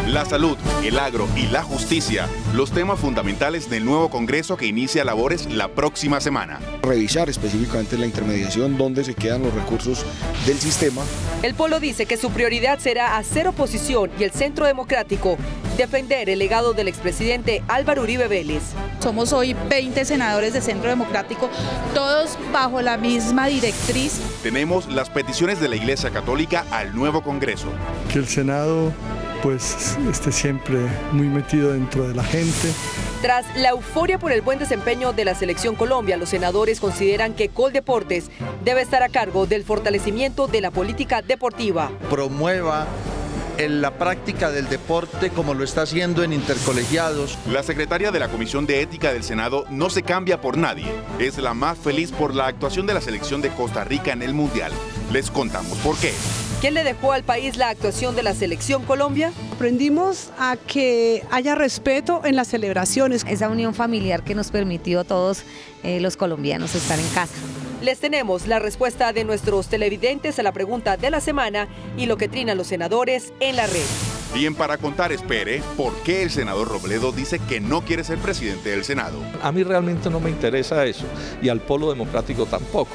La salud, el agro y la justicia, los temas fundamentales del nuevo Congreso que inicia labores la próxima semana. Revisar específicamente la intermediación, dónde se quedan los recursos del sistema. El Polo dice que su prioridad será hacer oposición y el Centro Democrático defender el legado del expresidente Álvaro Uribe Vélez. Somos hoy 20 senadores de Centro Democrático, todos bajo la misma directriz. Tenemos las peticiones de la Iglesia Católica al nuevo Congreso. Que el Senado pues esté siempre muy metido dentro de la gente. Tras la euforia por el buen desempeño de la Selección Colombia, los senadores consideran que Coldeportes debe estar a cargo del fortalecimiento de la política deportiva. Promueva en la práctica del deporte como lo está haciendo en intercolegiados. La secretaria de la Comisión de Ética del Senado no se cambia por nadie. Es la más feliz por la actuación de la selección de Costa Rica en el Mundial. Les contamos por qué. ¿Qué le dejó al país la actuación de la Selección Colombia? Aprendimos a que haya respeto en las celebraciones. Esa unión familiar que nos permitió a todos los colombianos estar en casa. Les tenemos la respuesta de nuestros televidentes a la pregunta de la semana y lo que trinan los senadores en la red. Bien, para contar, espere, ¿por qué el senador Robledo dice que no quiere ser presidente del Senado? A mí realmente no me interesa eso, y al Polo Democrático tampoco.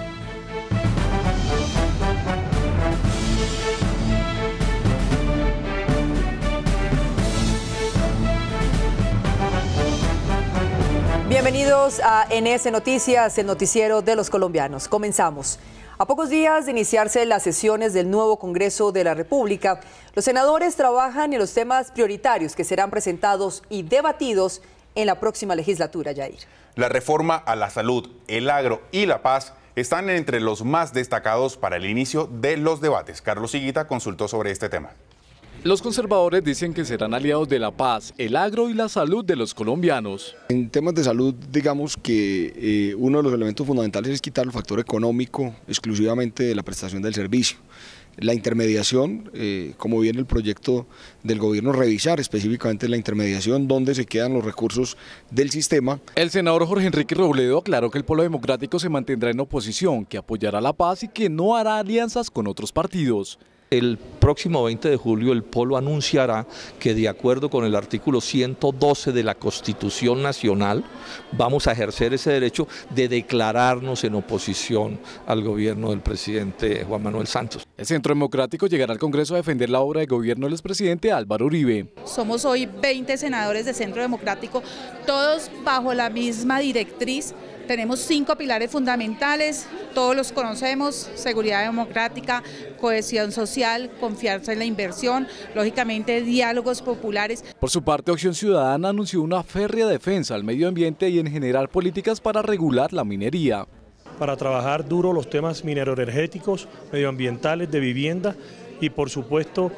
Bienvenidos a NS Noticias, el noticiero de los colombianos. Comenzamos. A pocos días de iniciarse las sesiones del nuevo Congreso de la República, los senadores trabajan en los temas prioritarios que serán presentados y debatidos en la próxima legislatura, Yair. La reforma a la salud, el agro y la paz están entre los más destacados para el inicio de los debates. Carlos Higuita consultó sobre este tema. Los conservadores dicen que serán aliados de la paz, el agro y la salud de los colombianos. En temas de salud, digamos que uno de los elementos fundamentales es quitar el factor económico exclusivamente de la prestación del servicio. La intermediación, como viene el proyecto del gobierno, revisar específicamente la intermediación, dónde se quedan los recursos del sistema. El senador Jorge Enrique Robledo aclaró que el Polo Democrático se mantendrá en oposición, que apoyará la paz y que no hará alianzas con otros partidos. El próximo 20 de julio el Polo anunciará que de acuerdo con el artículo 112 de la Constitución Nacional vamos a ejercer ese derecho de declararnos en oposición al gobierno del presidente Juan Manuel Santos. El Centro Democrático llegará al Congreso a defender la obra de gobierno del expresidente Álvaro Uribe. Somos hoy 20 senadores de Centro Democrático, todos bajo la misma directriz. Tenemos 5 pilares fundamentales, todos los conocemos: seguridad democrática, cohesión social, confianza en la inversión, lógicamente diálogos populares. Por su parte, Acción Ciudadana anunció una férrea defensa al medio ambiente y en general políticas para regular la minería. Para trabajar duro los temas mineroenergéticos, medioambientales, de vivienda y por supuesto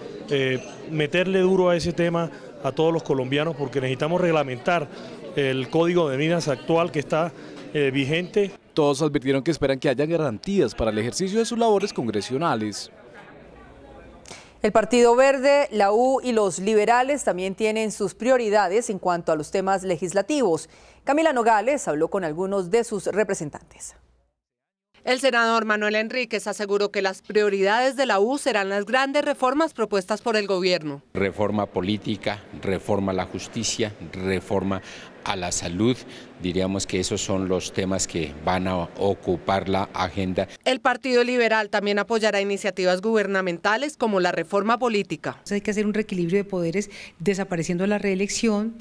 meterle duro a ese tema a todos los colombianos, porque necesitamos reglamentar el código de minas actual que está vigente. Todos advirtieron que esperan que haya garantías para el ejercicio de sus labores congresionales. El Partido Verde, la U y los liberales también tienen sus prioridades en cuanto a los temas legislativos. Camila Nogales habló con algunos de sus representantes. El senador Manuel Enríquez aseguró que las prioridades de la U serán las grandes reformas propuestas por el gobierno. Reforma política, reforma a la justicia, reforma a la salud. Diríamos que esos son los temas que van a ocupar la agenda. El Partido Liberal también apoyará iniciativas gubernamentales como la reforma política. Hay que hacer un reequilibrio de poderes, desapareciendo la reelección,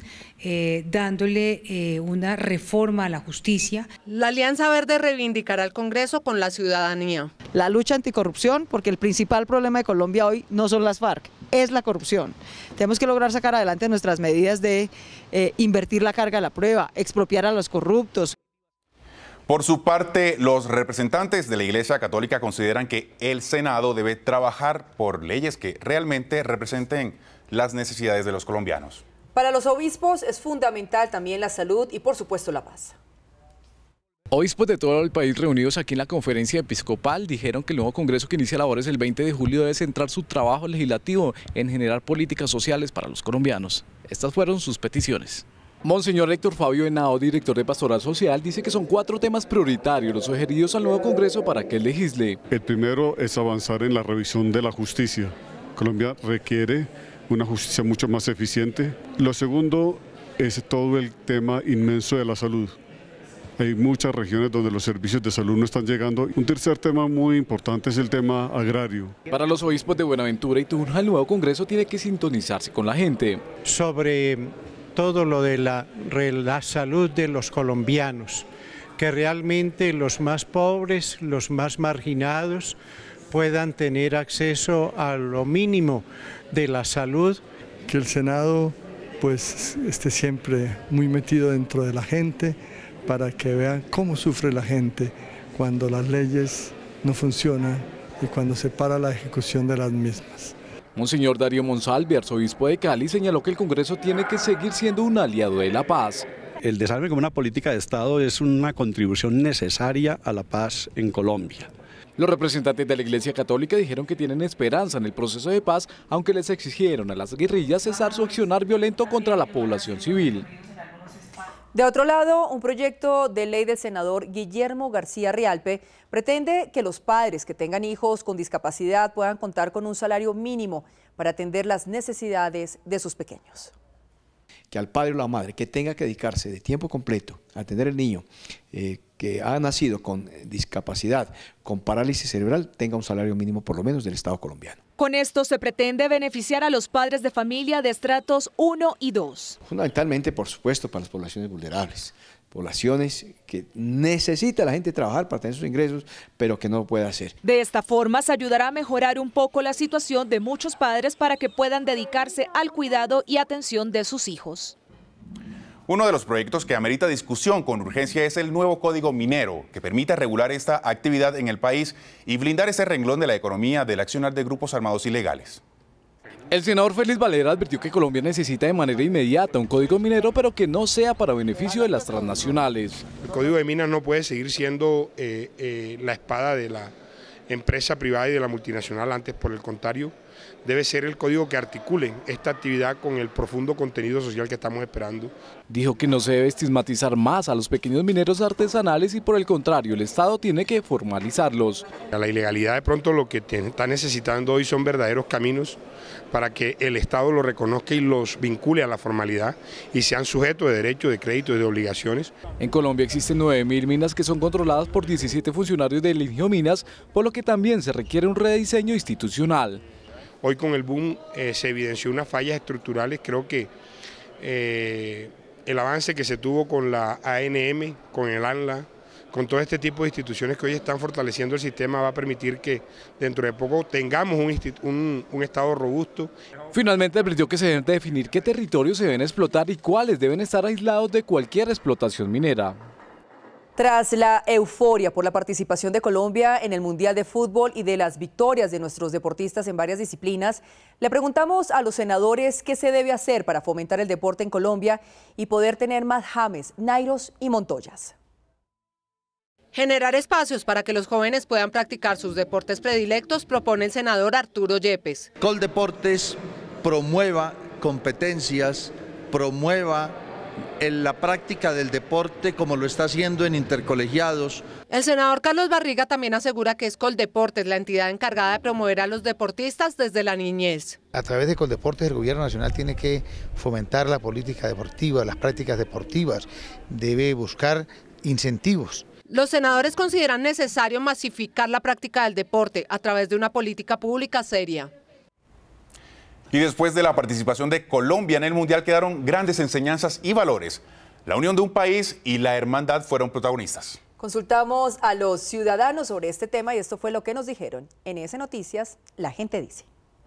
dándole una reforma a la justicia. La Alianza Verde reivindicará el Congreso con la ciudadanía. La lucha anticorrupción, porque el principal problema de Colombia hoy no son las FARC, es la corrupción. Tenemos que lograr sacar adelante nuestras medidas de invertir la carga de la prueba, expropiar a los corruptos. Por su parte, los representantes de la Iglesia Católica consideran que el Senado debe trabajar por leyes que realmente representen las necesidades de los colombianos. Para los obispos es fundamental también la salud y por supuesto la paz. Obispos de todo el país reunidos aquí en la conferencia episcopal dijeron que el nuevo Congreso que inicia labores el 20 de julio debe centrar su trabajo legislativo en generar políticas sociales para los colombianos. Estas fueron sus peticiones. Monseñor Héctor Fabio Henao, director de Pastoral Social, dice que son 4 temas prioritarios los sugeridos al nuevo Congreso para que él legisle. El primero es avanzar en la revisión de la justicia. Colombia requiere una justicia mucho más eficiente. Lo segundo es todo el tema inmenso de la salud. Hay muchas regiones donde los servicios de salud no están llegando. Un tercer tema muy importante es el tema agrario. Para los obispos de Buenaventura y Tunja, el nuevo Congreso tiene que sintonizarse con la gente. Sobre todo lo de la salud de los colombianos, que realmente los más pobres, los más marginados, puedan tener acceso a lo mínimo de la salud. Que el Senado pues esté siempre muy metido dentro de la gente, para que vean cómo sufre la gente cuando las leyes no funcionan y cuando se para la ejecución de las mismas. Monseñor Darío Monsalve, arzobispo de Cali, señaló que el Congreso tiene que seguir siendo un aliado de la paz. El desarme como una política de Estado es una contribución necesaria a la paz en Colombia. Los representantes de la Iglesia Católica dijeron que tienen esperanza en el proceso de paz, aunque les exigieron a las guerrillas cesar su accionar violento contra la población civil. De otro lado, un proyecto de ley del senador Guillermo García Rialpe pretende que los padres que tengan hijos con discapacidad puedan contar con un salario mínimo para atender las necesidades de sus pequeños. Que al padre o la madre que tenga que dedicarse de tiempo completo a atender al niño que ha nacido con discapacidad, con parálisis cerebral, tenga un salario mínimo por lo menos del Estado colombiano. Con esto se pretende beneficiar a los padres de familia de estratos 1 y 2. Fundamentalmente, por supuesto, para las poblaciones vulnerables, poblaciones que necesita la gente trabajar para tener sus ingresos, pero que no lo puede hacer. De esta forma se ayudará a mejorar un poco la situación de muchos padres para que puedan dedicarse al cuidado y atención de sus hijos. Uno de los proyectos que amerita discusión con urgencia es el nuevo Código Minero, que permite regular esta actividad en el país y blindar ese renglón de la economía del accionar de grupos armados ilegales. El senador Félix Valera advirtió que Colombia necesita de manera inmediata un código minero, pero que no sea para beneficio de las transnacionales. El Código de Minas no puede seguir siendo la espada de la empresa privada y de la multinacional, antes por el contrario, debe ser el código que articule esta actividad con el profundo contenido social que estamos esperando. Dijo que no se debe estigmatizar más a los pequeños mineros artesanales y por el contrario, el Estado tiene que formalizarlos. La ilegalidad de pronto lo que está necesitando hoy son verdaderos caminos para que el Estado los reconozca y los vincule a la formalidad y sean sujetos de derechos, de créditos y de obligaciones. En Colombia existen 9.000 minas que son controladas por 17 funcionarios del Ingenio Minas, por lo que también se requiere un rediseño institucional. Hoy con el boom se evidenció unas fallas estructurales. Creo que el avance que se tuvo con la ANM, con el ANLA, con todo este tipo de instituciones que hoy están fortaleciendo el sistema va a permitir que dentro de poco tengamos un Estado robusto. Finalmente advirtió que se deben definir qué territorios se deben explotar y cuáles deben estar aislados de cualquier explotación minera. Tras la euforia por la participación de Colombia en el Mundial de Fútbol y de las victorias de nuestros deportistas en varias disciplinas, le preguntamos a los senadores qué se debe hacer para fomentar el deporte en Colombia y poder tener más James, Nairos y Montoyas. Generar espacios para que los jóvenes puedan practicar sus deportes predilectos, propone el senador Arturo Yepes. Coldeportes promueva competencias, promueva la práctica del deporte como lo está haciendo en intercolegiados. El senador Carlos Barriga también asegura que es Coldeportes la entidad encargada de promover a los deportistas desde la niñez. A través de Coldeportes el gobierno nacional tiene que fomentar la política deportiva, las prácticas deportivas, debe buscar incentivos. Los senadores consideran necesario masificar la práctica del deporte a través de una política pública seria. Y después de la participación de Colombia en el Mundial quedaron grandes enseñanzas y valores. La unión de un país y la hermandad fueron protagonistas. Consultamos a los ciudadanos sobre este tema y esto fue lo que nos dijeron. En ES Noticias, la gente dice.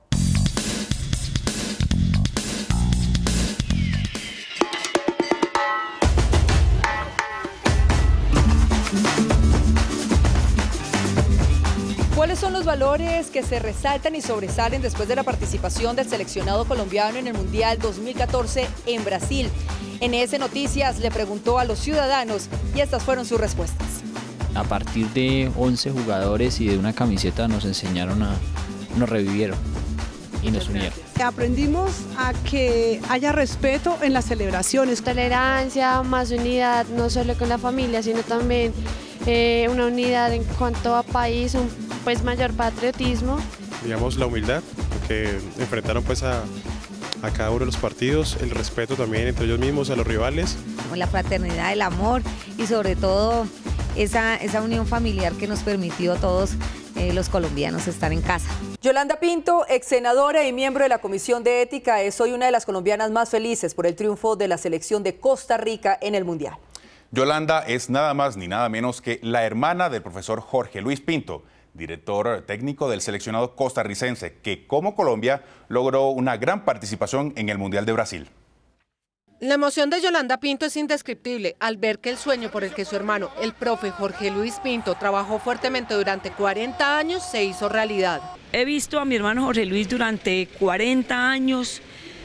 ¿Cuáles son los valores que se resaltan y sobresalen después de la participación del seleccionado colombiano en el Mundial 2014 en Brasil? En ES Noticias le preguntó a los ciudadanos y estas fueron sus respuestas. A partir de 11 jugadores y de una camiseta nos revivieron y nos unieron. Aprendimos a que haya respeto en las celebraciones. Tolerancia, más unidad, no solo con la familia, sino también una unidad en cuanto a país, un mayor patriotismo. Digamos la humildad, que enfrentaron pues a a cada uno de los partidos, el respeto también entre ellos mismos, a los rivales. La fraternidad, el amor y sobre todo esa unión familiar que nos permitió a todos los colombianos estar en casa. Yolanda Pinto, ex senadora y miembro de la Comisión de Ética, es hoy una de las colombianas más felices por el triunfo de la selección de Costa Rica en el Mundial. Yolanda es nada más ni nada menos que la hermana del profesor Jorge Luis Pinto, director técnico del seleccionado costarricense, que como Colombia logró una gran participación en el Mundial de Brasil. La emoción de Yolanda Pinto es indescriptible al ver que el sueño por el que su hermano, el profe Jorge Luis Pinto, trabajó fuertemente durante 40 años se hizo realidad. He visto a mi hermano Jorge Luis durante 40 años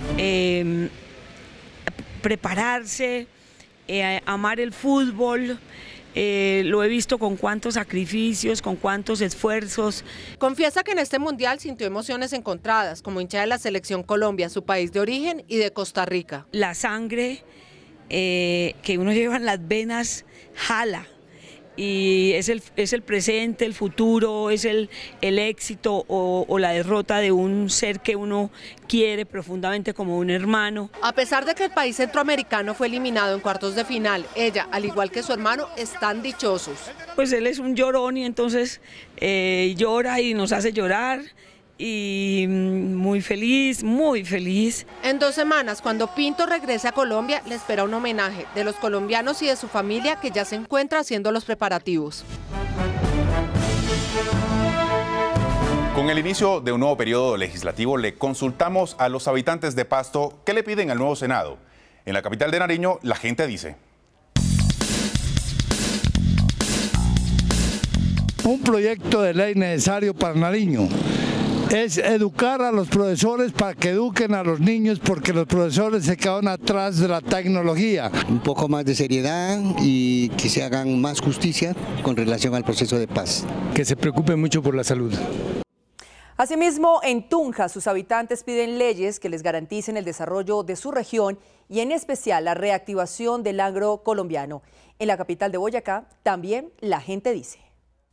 prepararse, amar el fútbol. Lo he visto con cuántos sacrificios, con cuántos esfuerzos. Confiesa que en este mundial sintió emociones encontradas, como hincha de la selección Colombia, su país de origen, y de Costa Rica. La sangre que uno lleva en las venas jala, y es el presente, el futuro, es el éxito o la derrota de un ser que uno quiere profundamente como un hermano. A pesar de que el país centroamericano fue eliminado en cuartos de final, ella, al igual que su hermano, están dichosos. Pues él es un llorón y entonces llora y nos hace llorar. Y muy feliz, muy feliz. En 2 semanas, cuando Pinto regrese a Colombia, le espera un homenaje de los colombianos y de su familia que ya se encuentra haciendo los preparativos. Con el inicio de un nuevo periodo legislativo, le consultamos a los habitantes de Pasto qué le piden al nuevo Senado. En la capital de Nariño, la gente dice: un proyecto de ley necesario para Nariño es educar a los profesores para que eduquen a los niños, porque los profesores se quedan atrás de la tecnología. Un poco más de seriedad y que se hagan más justicia con relación al proceso de paz. Que se preocupen mucho por la salud. Asimismo, en Tunja, sus habitantes piden leyes que les garanticen el desarrollo de su región y en especial la reactivación del agro colombiano. En la capital de Boyacá, también la gente dice: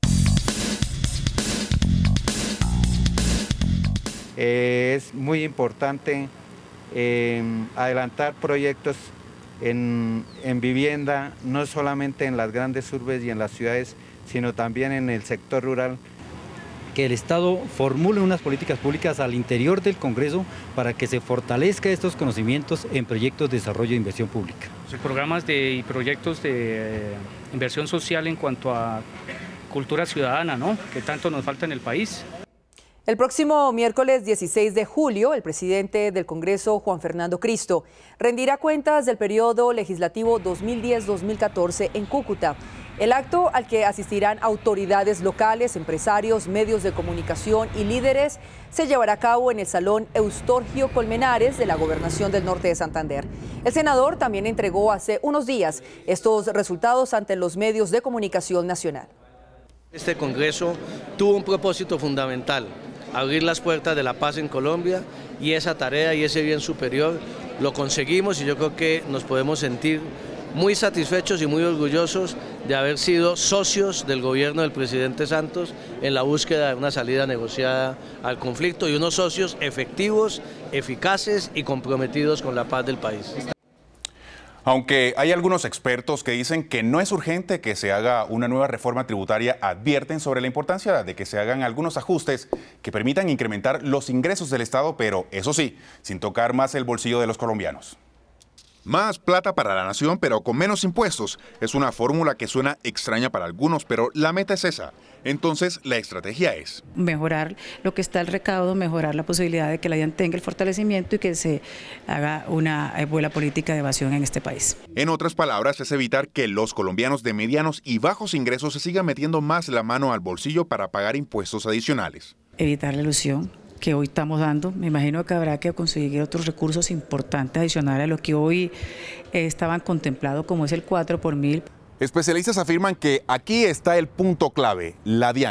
es muy importante adelantar proyectos en vivienda, no solamente en las grandes urbes y en las ciudades, sino también en el sector rural. Que el Estado formule unas políticas públicas al interior del Congreso para que se fortalezca estos conocimientos en proyectos de desarrollo e inversión pública. Programas y proyectos de inversión social en cuanto a cultura ciudadana, ¿no?, que tanto nos falta en el país. El próximo miércoles 16 de julio, el presidente del Congreso, Juan Fernando Cristo, rendirá cuentas del periodo legislativo 2010-2014 en Cúcuta. El acto, al que asistirán autoridades locales, empresarios, medios de comunicación y líderes, se llevará a cabo en el Salón Eustorgio Colmenares de la Gobernación del Norte de Santander. El senador también entregó hace unos días estos resultados ante los medios de comunicación nacional. Este Congreso tuvo un propósito fundamental: abrir las puertas de la paz en Colombia, y esa tarea y ese bien superior lo conseguimos, y yo creo que nos podemos sentir muy satisfechos y muy orgullosos de haber sido socios del gobierno del presidente Santos en la búsqueda de una salida negociada al conflicto, y unos socios efectivos, eficaces y comprometidos con la paz del país. Aunque hay algunos expertos que dicen que no es urgente que se haga una nueva reforma tributaria, advierten sobre la importancia de que se hagan algunos ajustes que permitan incrementar los ingresos del Estado, pero eso sí, sin tocar más el bolsillo de los colombianos. Más plata para la nación, pero con menos impuestos. Es una fórmula que suena extraña para algunos, pero la meta es esa. Entonces, la estrategia es mejorar lo que está el recaudo, mejorar la posibilidad de que la DIAN tenga el fortalecimiento y que se haga una buena política de evasión en este país. En otras palabras, es evitar que los colombianos de medianos y bajos ingresos se sigan metiendo más la mano al bolsillo para pagar impuestos adicionales. Evitar la ilusión que hoy estamos dando. Me imagino que habrá que conseguir otros recursos importantes adicionales a lo que hoy estaban contemplados, como es el 4 por 1000. Especialistas afirman que aquí está el punto clave, la DIAN,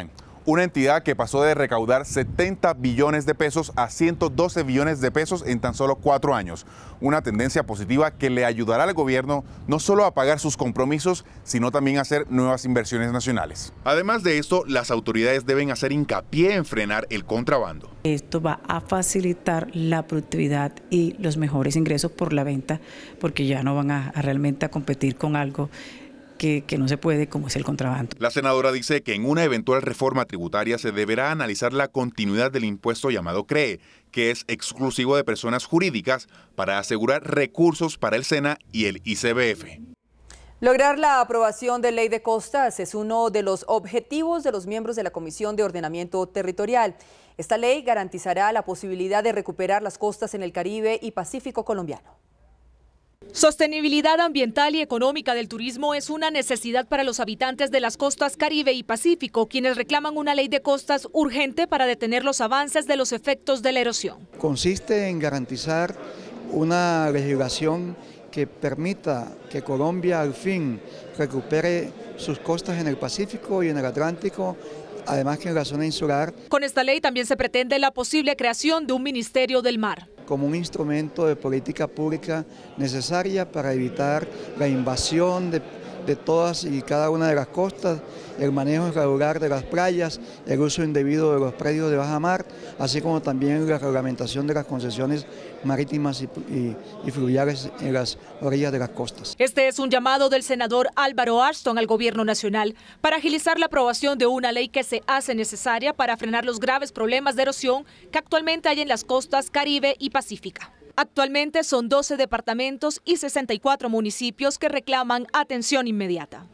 una entidad que pasó de recaudar 70 billones de pesos a 112 billones de pesos en tan solo 4 años. Una tendencia positiva que le ayudará al gobierno no solo a pagar sus compromisos, sino también a hacer nuevas inversiones nacionales. Además de esto, las autoridades deben hacer hincapié en frenar el contrabando. Esto va a facilitar la productividad y los mejores ingresos por la venta, porque ya no van a realmente a competir con algo que no se puede, como es el contrabando. La senadora dice que en una eventual reforma tributaria se deberá analizar la continuidad del impuesto llamado CREE, que es exclusivo de personas jurídicas, para asegurar recursos para el SENA y el ICBF. Lograr la aprobación de Ley de Costas es uno de los objetivos de los miembros de la Comisión de Ordenamiento Territorial. Esta ley garantizará la posibilidad de recuperar las costas en el Caribe y Pacífico colombiano. Sostenibilidad ambiental y económica del turismo es una necesidad para los habitantes de las costas Caribe y Pacífico, quienes reclaman una ley de costas urgente para detener los avances de los efectos de la erosión. Consiste en garantizar una legislación que permita que Colombia al fin recupere sus costas en el Pacífico y en el Atlántico, además que en la zona insular. Con esta ley también se pretende la posible creación de un Ministerio del Mar, como un instrumento de política pública necesaria para evitar la invasión de todas y cada una de las costas, el manejo irregular de las playas, el uso indebido de los predios de baja mar, así como también la reglamentación de las concesiones marítimas y fluviales en las orillas de las costas. Este es un llamado del senador Álvaro Ashton al Gobierno Nacional para agilizar la aprobación de una ley que se hace necesaria para frenar los graves problemas de erosión que actualmente hay en las costas Caribe y Pacífica. Actualmente son 12 departamentos y 64 municipios que reclaman atención inmediata.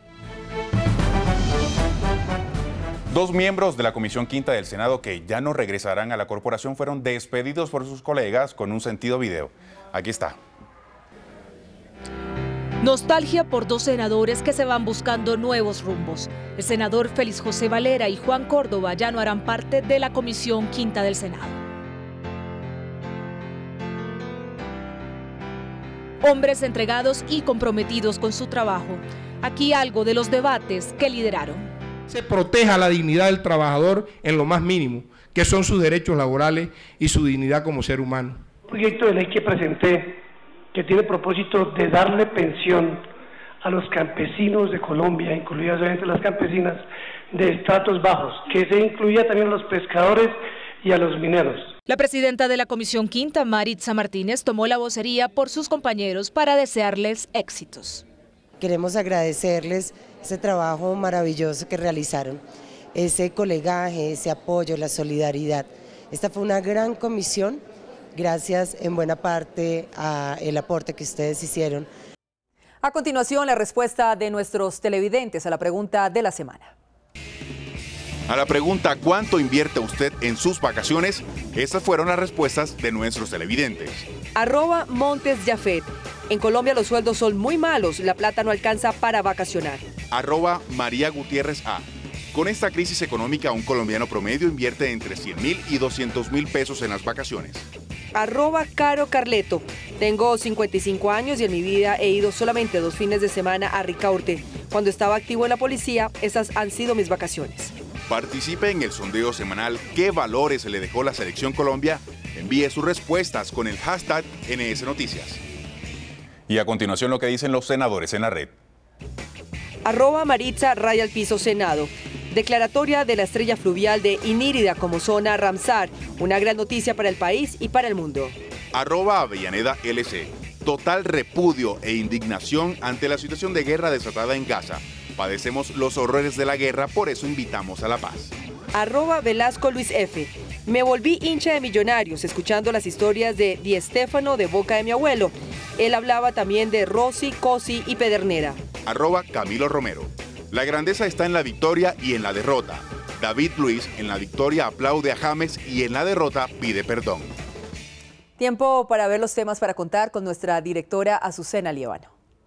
2 miembros de la Comisión Quinta del Senado que ya no regresarán a la corporación fueron despedidos por sus colegas con un sentido video. Aquí está. Nostalgia por 2 senadores que se van buscando nuevos rumbos. El senador Félix José Valera y Juan Córdoba ya no harán parte de la Comisión Quinta del Senado. Hombres entregados y comprometidos con su trabajo. Aquí algo de los debates que lideraron. Se proteja la dignidad del trabajador en lo más mínimo, que son sus derechos laborales y su dignidad como ser humano. Un proyecto de ley que presenté, que tiene el propósito de darle pensión a los campesinos de Colombia, incluidas obviamente las campesinas de estratos bajos, que se incluya también a los pescadores y a los mineros. La presidenta de la Comisión Quinta, Maritza Martínez, tomó la vocería por sus compañeros para desearles éxitos. Queremos agradecerles ese trabajo maravilloso que realizaron, ese colegaje, ese apoyo, la solidaridad. Esta fue una gran comisión, gracias en buena parte al aporte que ustedes hicieron. A continuación, la respuesta de nuestros televidentes a la pregunta de la semana. A la pregunta ¿cuánto invierte usted en sus vacaciones? Estas fueron las respuestas de nuestros televidentes. @MontesJafet. En Colombia los sueldos son muy malos, la plata no alcanza para vacacionar. @María Gutiérrez A. Con esta crisis económica, un colombiano promedio invierte entre 100.000 y 200.000 pesos en las vacaciones. @Caro Carleto. Tengo 55 años y en mi vida he ido solamente 2 fines de semana a Ricaurte. Cuando estaba activo en la policía, esas han sido mis vacaciones. Participe en el sondeo semanal ¿Qué valores le dejó la Selección Colombia? Envíe sus respuestas con el hashtag NS Noticias. Y a continuación lo que dicen los senadores en la red. @Maritza Raya al Piso Senado. Declaratoria de la estrella fluvial de Inírida como zona Ramsar. Una gran noticia para el país y para el mundo. @Avellaneda LC. Total repudio e indignación ante la situación de guerra desatada en Gaza. Padecemos los horrores de la guerra, por eso invitamos a la paz. @Velasco Luis F. Me volví hincha de Millonarios escuchando las historias de Di Stéfano de boca de mi abuelo. Él hablaba también de Rossi, Cosi y Pedernera. @Camilo Romero. La grandeza está en la victoria y en la derrota. David Luis en la victoria aplaude a James y en la derrota pide perdón. Tiempo para ver los temas para contar con nuestra directora Azucena Liévano.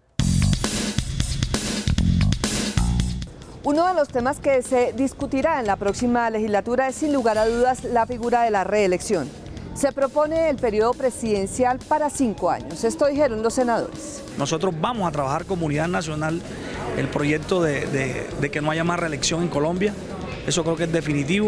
Uno de los temas que se discutirá en la próxima legislatura es sin lugar a dudas la figura de la reelección. Se propone el periodo presidencial para 5 años. Esto dijeron los senadores. Nosotros vamos a trabajar como unidad nacional el proyecto de que no haya más reelección en Colombia. eso creo que es definitivo.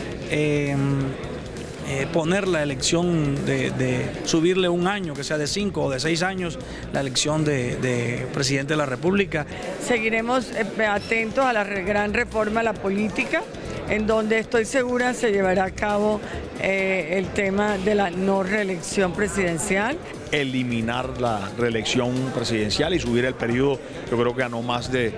Poner la elección de subirle un año, que sea de 5 o de 6 años, la elección de presidente de la República. Seguiremos atentos a la gran reforma a la política, en donde estoy segura se llevará a cabo el tema de la no reelección presidencial. Eliminar la reelección presidencial y subir el periodo, yo creo que a no más de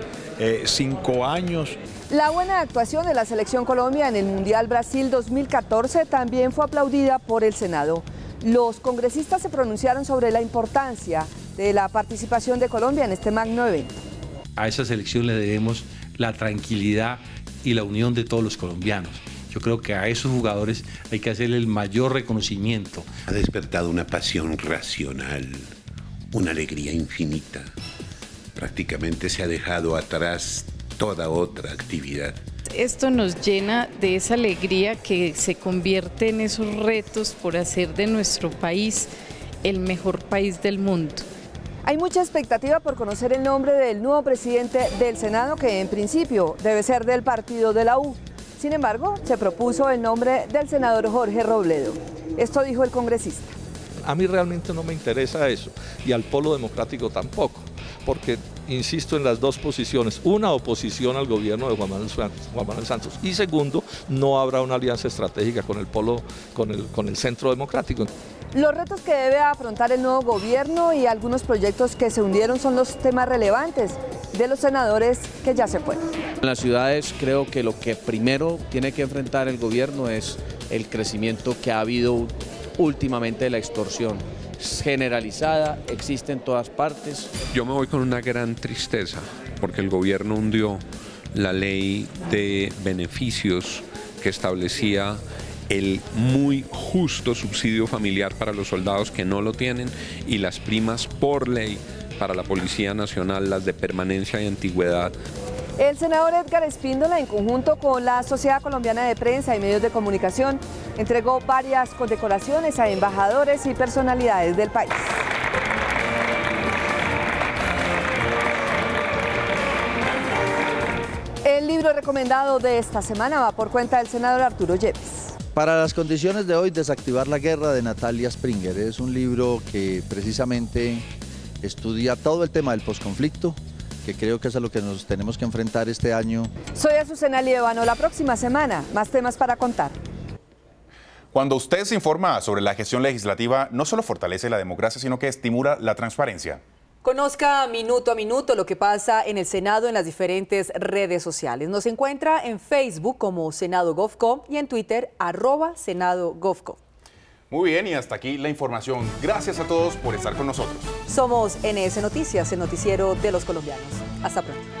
5 años. La buena actuación de la Selección Colombia en el Mundial Brasil 2014 también fue aplaudida por el Senado. Los congresistas se pronunciaron sobre la importancia de la participación de Colombia en este magno evento. A esa selección le debemos la tranquilidad y la unión de todos los colombianos. Yo creo que a esos jugadores hay que hacerle el mayor reconocimiento. Ha despertado una pasión racional, una alegría infinita. Prácticamente se ha dejado atrás toda otra actividad. Esto nos llena de esa alegría que se convierte en esos retos por hacer de nuestro país el mejor país del mundo. Hay mucha expectativa por conocer el nombre del nuevo presidente del Senado, que en principio debe ser del partido de la U. Sin embargo, se propuso el nombre del senador Jorge Robledo. Esto dijo el congresista. A mí realmente no me interesa eso, y al Polo Democrático tampoco, porque insisto en las dos posiciones: una, oposición al gobierno de Juan Manuel Santos, y segundo, no habrá una alianza estratégica con el Polo, con el Centro Democrático. Los retos que debe afrontar el nuevo gobierno y algunos proyectos que se hundieron son los temas relevantes de los senadores que ya se fueron. En las ciudades creo que lo que primero tiene que enfrentar el gobierno es el crecimiento que ha habido últimamente de la extorsión. Es generalizada, existe en todas partes. Yo me voy con una gran tristeza porque el gobierno hundió la ley de beneficios que establecía el muy justo subsidio familiar para los soldados que no lo tienen y las primas por ley para la Policía Nacional, las de permanencia y antigüedad. El senador Edgar Espíndola, en conjunto con la Sociedad Colombiana de Prensa y Medios de Comunicación, entregó varias condecoraciones a embajadores y personalidades del país. El libro recomendado de esta semana va por cuenta del senador Arturo Yepes. Para las condiciones de hoy, Desactivar la guerra, de Natalia Springer. Es un libro que precisamente estudia todo el tema del posconflicto, que creo que es a lo que nos tenemos que enfrentar este año. Soy Azucena Liévano. La próxima semana, más temas para contar. Cuando usted se informa sobre la gestión legislativa, no solo fortalece la democracia, sino que estimula la transparencia. Conozca minuto a minuto lo que pasa en el Senado en las diferentes redes sociales. Nos encuentra en Facebook como Senado Gov.co y en Twitter @Senado Gov.co. Muy bien, y hasta aquí la información. Gracias a todos por estar con nosotros. Somos NS Noticias, el noticiero de los colombianos. Hasta pronto.